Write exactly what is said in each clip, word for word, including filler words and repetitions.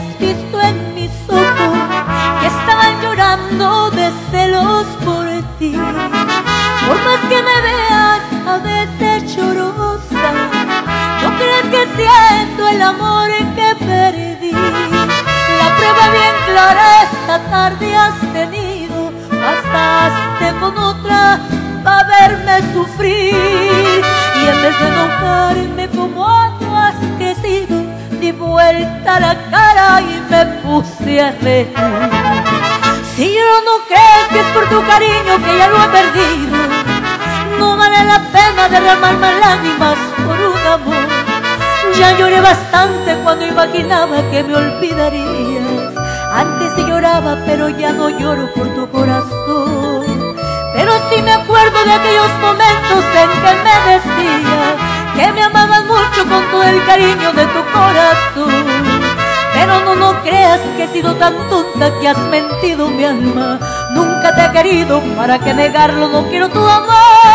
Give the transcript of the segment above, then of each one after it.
hubieras visto en mis ojos que estaban llorando de celos por ti. Por más que me veas a veces llorosa, no crees que siento el amor que perdí. La prueba bien clara esta tarde has tenido, bastaste con otra para verme sufrir. Y en vez de enojarme como tú has crecido, di vuelta la cara y me puse a reír. Si yo no crees que es por tu cariño que ya lo he perdido, no vale la pena derramar más lágrimas por un amor. Ya lloré bastante cuando imaginaba que me olvidarías. Antes sí lloraba, pero ya no lloro por tu corazón. Pero sí me acuerdo de aquellos momentos en que me decías que me amabas mucho con todo el cariño de tu corazón. Pero no, no creas que he sido tan tonta que has mentido mi alma. Nunca te he querido, para que negarlo, no quiero tu amor.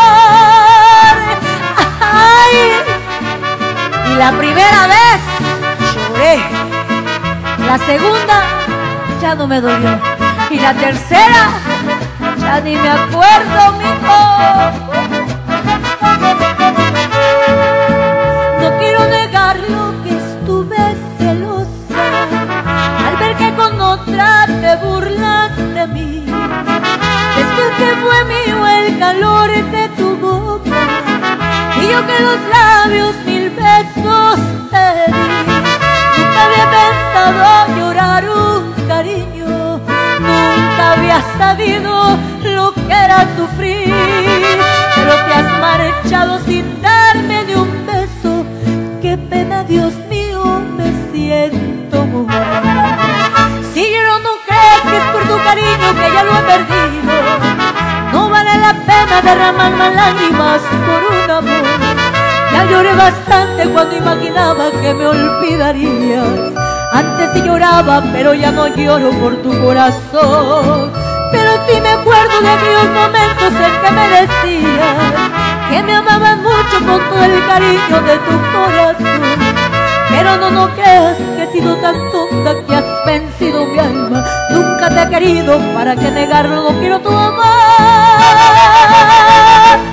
Ay. Y la primera vez lloré, la segunda ya no me dolió, y la tercera ya ni me acuerdo, mijo. No quiero negarlo que estuve celosa al ver que con otra te burlas de mí. Después que fue mío el calor de tu boca y yo que los labios mil besos te di. Nunca había pensado llorar un cariño, nunca había sabido lo que era sufrir. Pero te has marchado sin darme ni un beso. Qué pena, Dios mío, me siento morir. Si yo no crees que es por tu cariño que ya lo he perdido, no vale la pena derramar más lágrimas por un amor. Ya lloré bastante cuando imaginaba que me olvidarías. Antes sí lloraba, pero ya no lloro por tu corazón. Pero sí me acuerdo de aquellos momentos en que me decías que me amabas mucho con todo el cariño de tu corazón. Pero no, no creas que he sido tan tonta que has vencido mi alma. Nunca te he querido, para que negarlo, no quiero tu amor.